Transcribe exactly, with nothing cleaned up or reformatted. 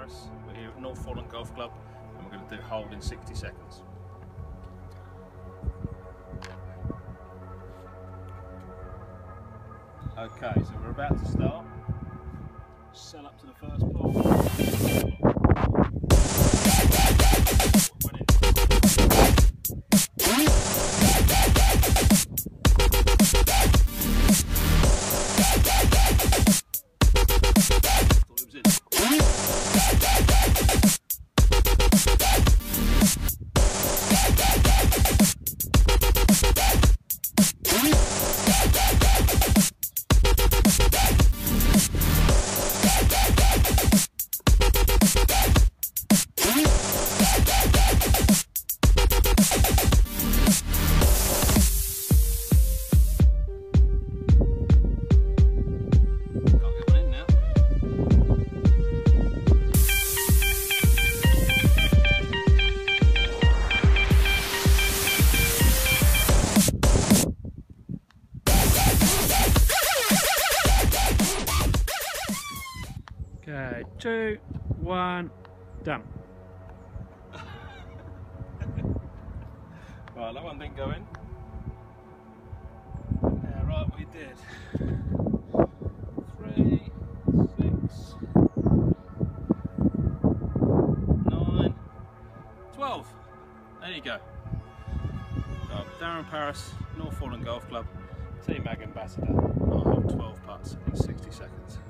Parris. We're here at North Foreland Golf Club and we're going to do hold in sixty seconds. Okay, so we're about to start. Sell up to the first pull. Okay, two, one, done. Right, that one didn't go in. Yeah, right, we did. Three, six, nine, twelve. There you go. So, Darren Parris, North Foreland Golf Club, TaylorMade Ambassador, and I hold twelve putts in sixty seconds.